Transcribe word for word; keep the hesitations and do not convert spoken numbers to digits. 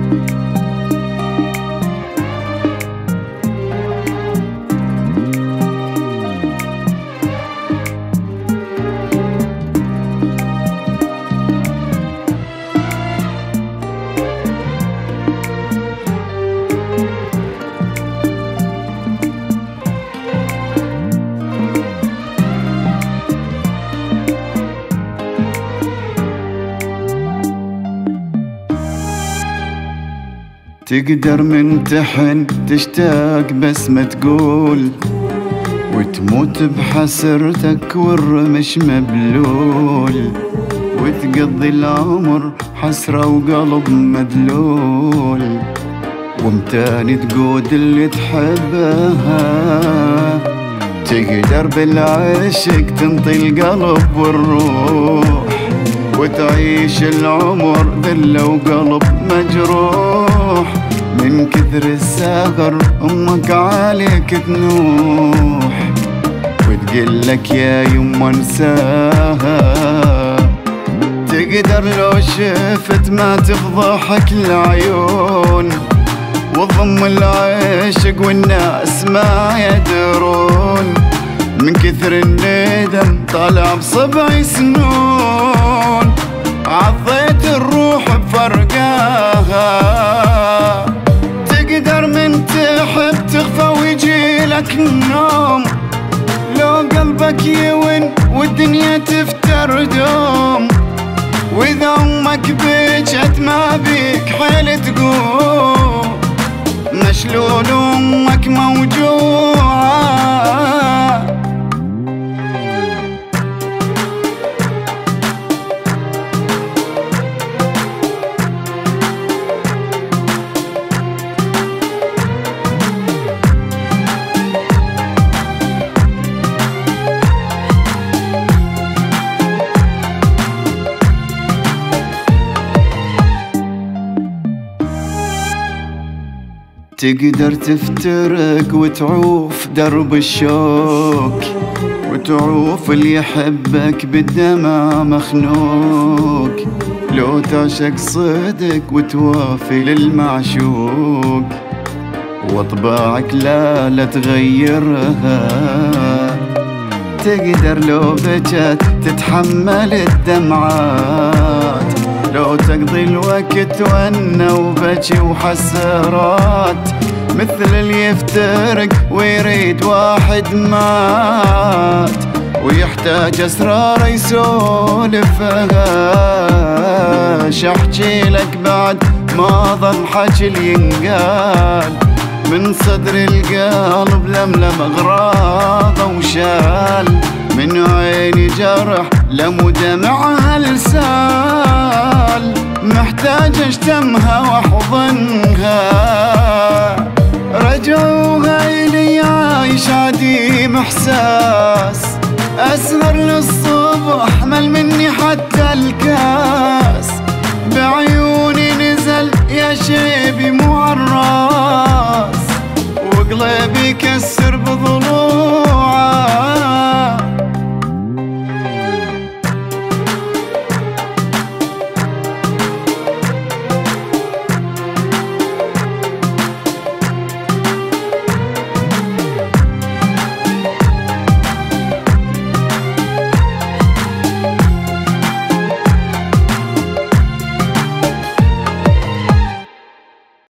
تقدر من تحن تشتاق بس ما تقول، وتموت بحسرتك والرمش مبلول، وتقضي العمر حسرة وقلب مدلول، ومتاني تقود اللي تحبها. تقدر بالعشق تنطي القلب والروح، وتعيش العمر ذلة وقلب مجروح، من كثر السهر أمك عليك تنوح، وتقلك يا يما انساها. تقدر لو شفت ما تفضحك العيون، وضم العشق والناس ما يدرون، من كثر الندم طالع بصبع سنون، عضيت الروح بفرقاها. تقدر من تحب تخفى ويجيلك النوم، لو قلبك يون والدنيا تفتر دوم، واذا امك بجت ما بيك حيل تقوم، مشلول امك موجوعه. تقدر تفترق وتعوف درب الشوك، وتعوف اللي يحبك بالدمع مخنوق، لو تعشق صدق وتوافي للمعشوق، واطباعك لا لا تغيرها. تقدر لو بجت تتحمل الدمعات، لو تقضي الوقت وانا وبجي وحسرات، مثل اللي يفترق ويريد واحد مات، ويحتاج اسرار يسولفها. شحكي لك بعد ما ظل حكي اللي ينقال، من صدر القلب لملم اغراضه وشال، من عيني جرح لم دمعها لسال، محتاج اشتمها واحضنها. رجعوها الي عايش عديم احساس، اسهر للصبح مل مني حتى الكاس، بعيوني نزل يا شيبي مو عالراس، وقلبي يكسر بظلم